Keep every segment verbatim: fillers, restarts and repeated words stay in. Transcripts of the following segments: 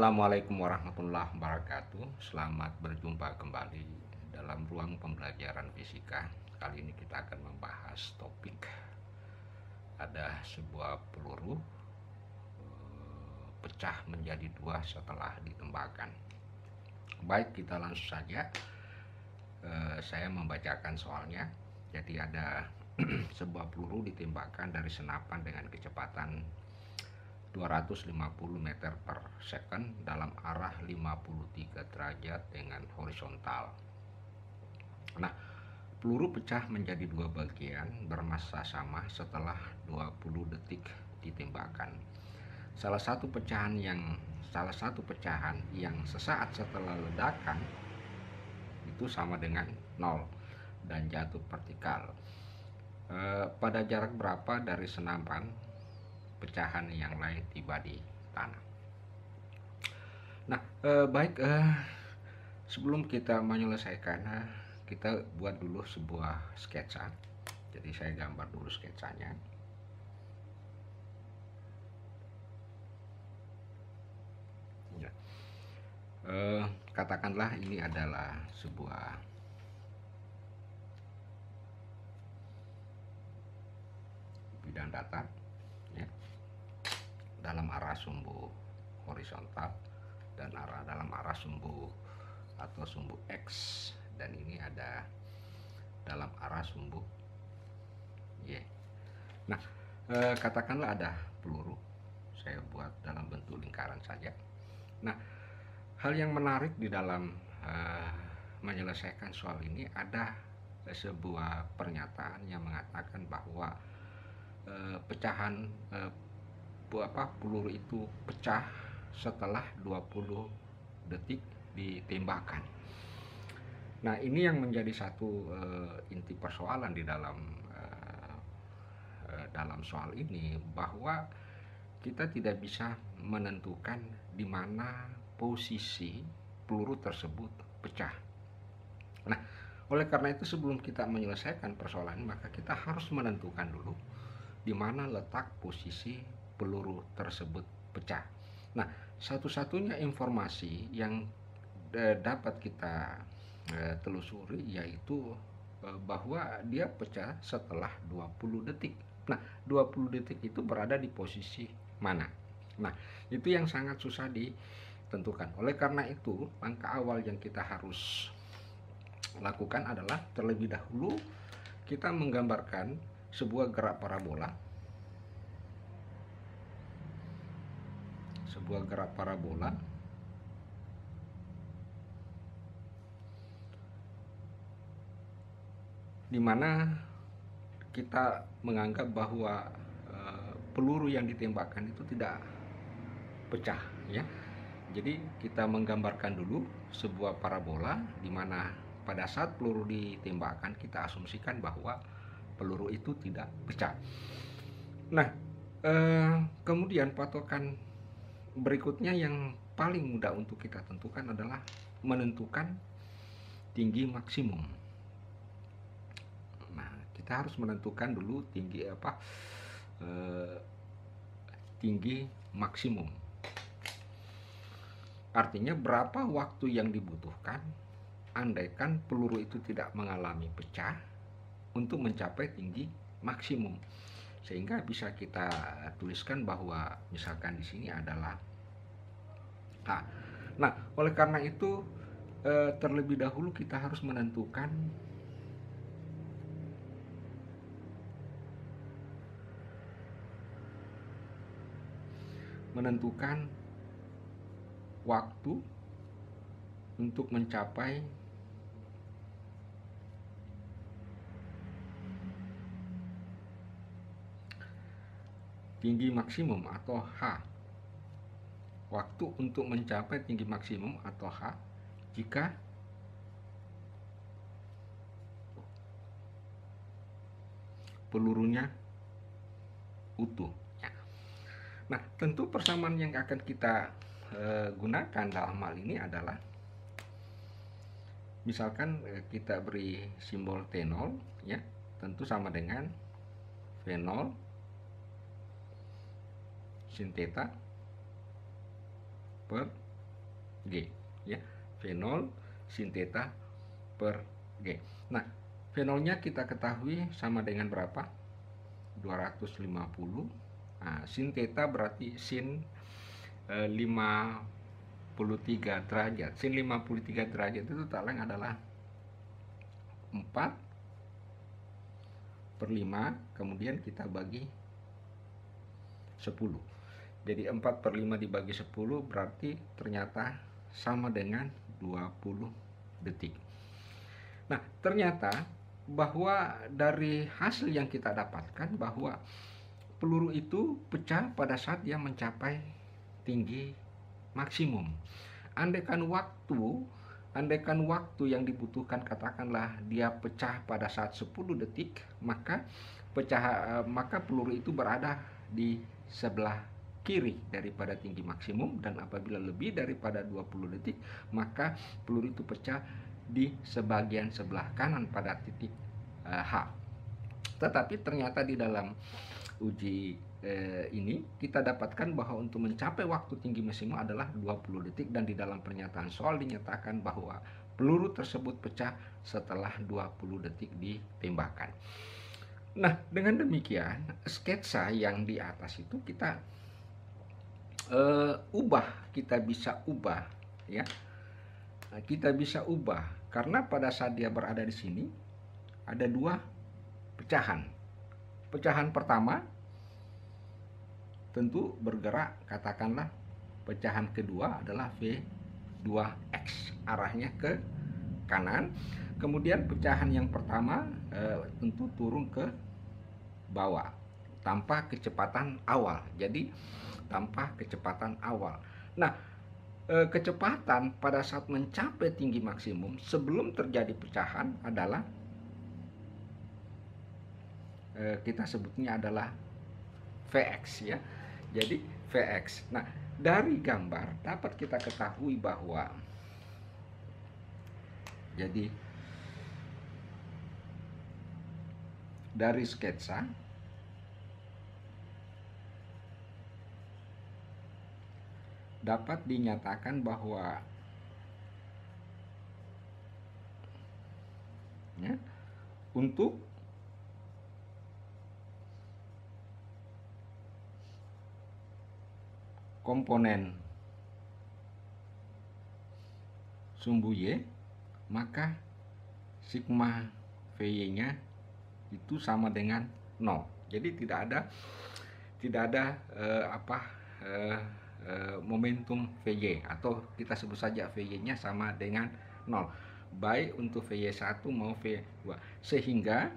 Assalamualaikum warahmatullahi wabarakatuh. Selamat berjumpa kembali dalam ruang pembelajaran fisika. Kali ini kita akan membahas topik ada sebuah peluru eh, pecah menjadi dua setelah ditembakkan. Baik, kita langsung saja. Eh, saya membacakan soalnya. Jadi ada sebuah peluru ditembakkan dari senapan dengan kecepatan dua ratus lima puluh meter per second dalam arah lima puluh tiga derajat dengan horizontal. Nah, peluru pecah menjadi dua bagian bermassa sama setelah dua puluh detik ditembakkan. Salah satu pecahan yang salah satu pecahan yang sesaat setelah ledakan itu sama dengan nol dan jatuh vertikal. E, pada jarak berapa dari senapan pecahan yang lain tiba di tanah. Nah, eh, baik, eh, sebelum kita menyelesaikan, eh, kita buat dulu sebuah sketsa. Jadi saya gambar dulu sketsanya. Ya. Eh, katakanlah ini adalah sebuah bidang datar, ya, dalam arah sumbu horizontal dan arah dalam arah sumbu atau sumbu X, dan ini ada dalam arah sumbu Y. Nah, eh, katakanlah ada peluru, saya buat dalam bentuk lingkaran saja. Nah, hal yang menarik di dalam eh, menyelesaikan soal ini ada sebuah pernyataan yang mengatakan bahwa eh, pecahan eh, apa peluru itu pecah setelah dua puluh detik ditembakkan. Nah, ini yang menjadi satu uh, inti persoalan di dalam uh, uh, dalam soal ini, bahwa kita tidak bisa menentukan di mana posisi peluru tersebut pecah. Nah, oleh karena itu sebelum kita menyelesaikan persoalan ini, maka kita harus menentukan dulu di mana letak posisi peluru tersebut pecah. Nah, satu-satunya informasi yang eh, dapat kita eh, telusuri yaitu eh, bahwa dia pecah setelah dua puluh detik. Nah, dua puluh detik itu berada di posisi mana? Nah, itu yang sangat susah ditentukan. Oleh karena itu, langkah awal yang kita harus lakukan adalah terlebih dahulu kita menggambarkan sebuah gerak parabola sebuah gerak parabola di mana kita menganggap bahwa e, peluru yang ditembakkan itu tidak pecah, ya. Jadi kita menggambarkan dulu sebuah parabola di mana pada saat peluru ditembakkan kita asumsikan bahwa peluru itu tidak pecah. Nah, e, kemudian patokan berikutnya yang paling mudah untuk kita tentukan adalah menentukan tinggi maksimum. Nah, kita harus menentukan dulu tinggi apa eh, tinggi maksimum. Artinya berapa waktu yang dibutuhkan andaikan peluru itu tidak mengalami pecah untuk mencapai tinggi maksimum. Sehingga bisa kita tuliskan bahwa misalkan di sini adalah H. Nah, oleh karena itu eh, terlebih dahulu kita harus menentukan menentukan waktu untuk mencapai tinggi maksimum atau H. Waktu untuk mencapai tinggi maksimum atau H jika pelurunya utuh. Nah, tentu persamaan yang akan kita e, gunakan dalam hal ini adalah misalkan e, kita beri simbol T nol, ya, tentu sama dengan V nol sin theta per G, ya. V nol sin theta per G. Nah, V nol-nya kita ketahui sama dengan berapa? dua ratus lima puluh. Nah, sin theta berarti sin eh, lima puluh tiga derajat. Sin lima puluh tiga derajat itu tak lain adalah empat per lima, kemudian kita bagi sepuluh. Jadi empat per lima dibagi sepuluh berarti ternyata sama dengan dua puluh detik. Nah, ternyata bahwa dari hasil yang kita dapatkan bahwa peluru itu pecah pada saat dia mencapai tinggi maksimum. Andaikan waktu Andaikan waktu yang dibutuhkan katakanlah dia pecah pada saat sepuluh detik, maka pecah maka peluru itu berada di sebelah kiri daripada tinggi maksimum, dan apabila lebih daripada dua puluh detik, maka peluru itu pecah di sebagian sebelah kanan pada titik uh, H. Tetapi ternyata di dalam uji eh, ini kita dapatkan bahwa untuk mencapai waktu tinggi maksimum adalah dua puluh detik, dan di dalam pernyataan soal dinyatakan bahwa peluru tersebut pecah setelah dua puluh detik ditembakkan. Nah, dengan demikian sketsa yang di atas itu kita eh, ubah, kita bisa ubah ya. Nah, kita bisa ubah karena pada saat dia berada di sini ada dua pecahan. Pecahan pertama tentu bergerak, katakanlah pecahan kedua adalah V dua X, arahnya ke kanan. Kemudian pecahan yang pertama eh, tentu turun ke bawah tanpa kecepatan awal. Jadi tanpa kecepatan awal. Nah, eh, kecepatan pada saat mencapai tinggi maksimum sebelum terjadi pecahan adalah eh, kita sebutnya adalah V X ya. Jadi V X. Nah, dari gambar dapat kita ketahui bahwa jadi dari sketsa dapat dinyatakan bahwa ya, untuk komponen sumbu Y, maka sigma V Y-nya itu sama dengan nol. Jadi tidak ada tidak ada eh, apa eh, eh, momentum V Y, atau kita sebut saja V Y-nya sama dengan nol, baik untuk V Y satu mau V dua, sehingga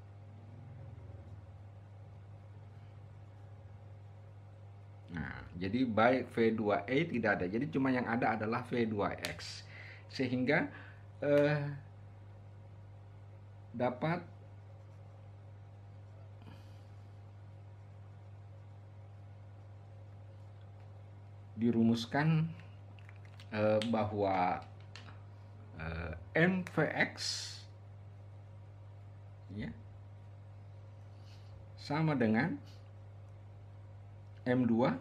nah, jadi baik V dua E tidak ada, jadi cuma yang ada adalah V dua X, sehingga eh, dapat dirumuskan eh, bahwa eh, M V X ya, sama dengan M dua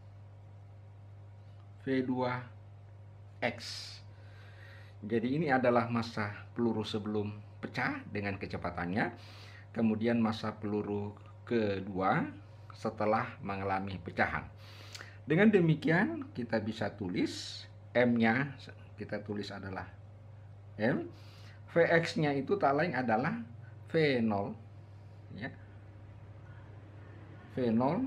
V dua X. Jadi ini adalah massa peluru sebelum pecah dengan kecepatannya, kemudian massa peluru kedua setelah mengalami pecahan. Dengan demikian kita bisa tulis M-nya, kita tulis adalah M, V X-nya itu tak lain adalah V nol ya, V nol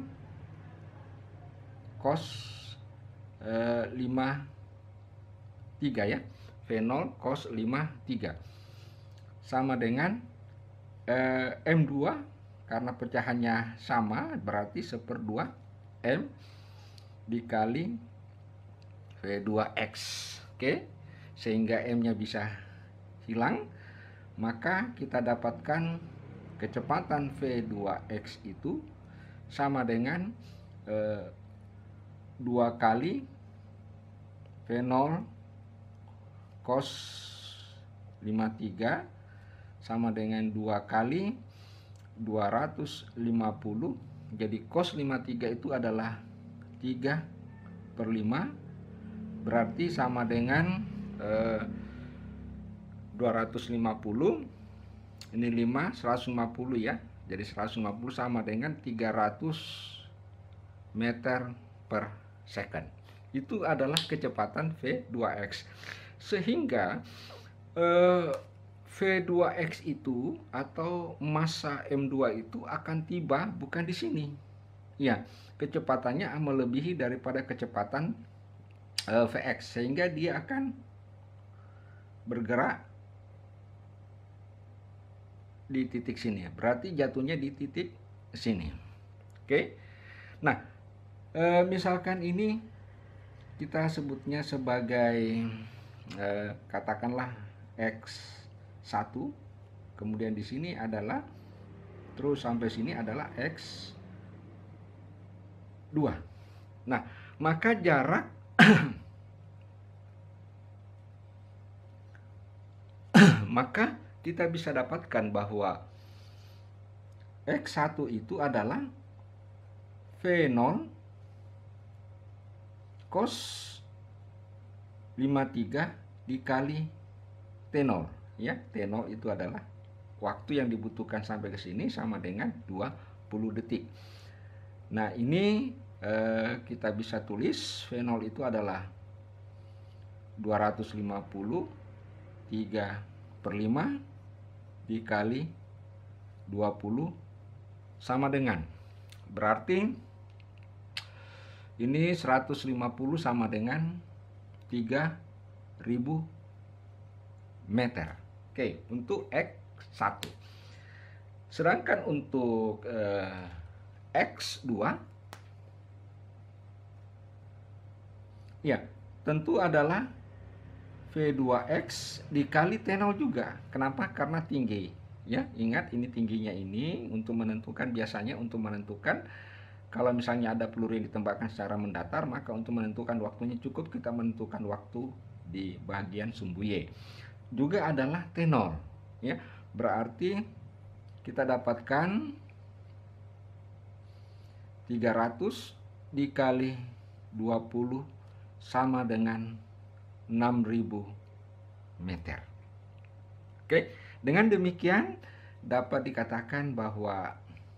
cos eh, lima tiga ya, V nol cos lima tiga sama dengan eh, M dua, karena pecahannya sama berarti seperdua M dikali V dua X. Oke, sehingga M-nya bisa hilang, maka kita dapatkan kecepatan V dua X itu sama dengan eh, dua kali V nol cos lima tiga sama dengan dua kali dua ratus lima puluh. Jadi cos lima tiga itu adalah tiga per lima berarti sama dengan eh, dua ratus lima puluh, ini lima, seratus lima puluh ya. Jadi seratus lima puluh sama dengan tiga ratus meter per second. Itu adalah kecepatan V dua X. Sehingga eh, V dua X itu atau massa M dua itu akan tiba bukan di sini. Ya, kecepatannya melebihi daripada kecepatan eh, V X, sehingga dia akan bergerak di titik sini. Berarti jatuhnya di titik sini. Oke. Nah, e, misalkan ini kita sebutnya sebagai e, katakanlah X satu, kemudian di sini adalah terus sampai sini adalah X dua. Nah, maka jarak maka kita bisa dapatkan bahwa X satu itu adalah V nol cos lima puluh tiga dikali T nol ya. T nol itu adalah waktu yang dibutuhkan sampai ke sini sama dengan dua puluh detik. Nah, ini eh, kita bisa tulis V nol itu adalah dua ratus lima puluh tiga per lima dikali dua puluh sama dengan, berarti ini seratus lima puluh sama dengan tiga ribu meter. Oke, untuk X satu. Sedangkan untuk eh, X dua ya, tentu adalah V dua X dikali T nol juga. Kenapa? Karena tinggi. Ya, ingat ini tingginya ini untuk menentukan, biasanya untuk menentukan kalau misalnya ada peluru yang ditembakkan secara mendatar, maka untuk menentukan waktunya cukup kita menentukan waktu di bagian sumbu Y. Juga adalah T nol ya. Berarti kita dapatkan tiga ratus dikali dua puluh sama dengan enam ribu meter. Oke, dengan demikian dapat dikatakan bahwa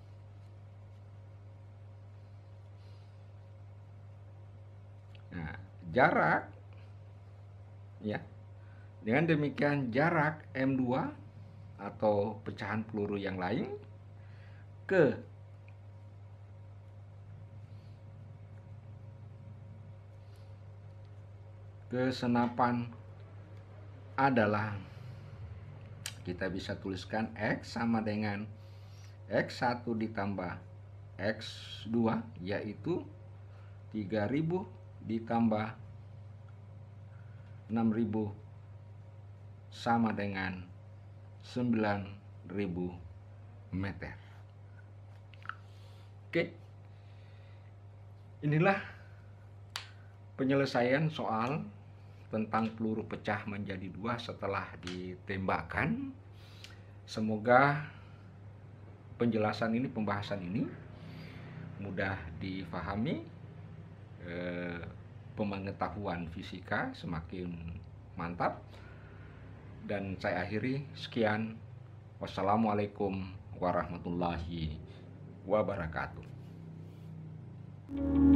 nah, jarak ya, dengan demikian jarak M dua atau pecahan peluru yang lain ke ke senapan adalah, kita bisa tuliskan X sama dengan X satu ditambah X dua, yaitu tiga ribu ditambah enam ribu sama dengan sembilan ribu meter. Oke, inilah penyelesaian soal tentang peluru pecah menjadi dua setelah ditembakkan. Semoga penjelasan ini, pembahasan ini mudah difahami, eh, pengetahuan fisika semakin mantap. Dan saya akhiri, sekian. Wassalamualaikum warahmatullahi wabarakatuh.